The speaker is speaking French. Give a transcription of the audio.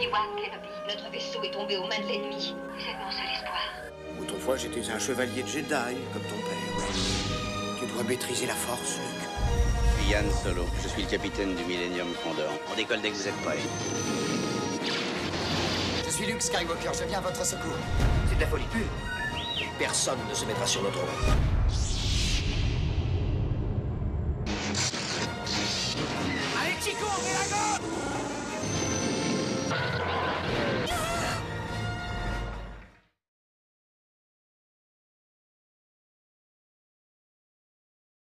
Obi-Wan Kenobi. Notre vaisseau est tombé aux mains de l'ennemi. C'est mon seul espoir. Autrefois, j'étais un chevalier de Jedi, comme ton père. Tu dois maîtriser la force, Luke. Je suis Yann Solo. Je suis le capitaine du Millennium Condor. On décolle dès que vous êtes prêts. Je suis Luke Skywalker, je viens à votre secours. C'est de la folie pure. Personne ne se mettra sur notre route.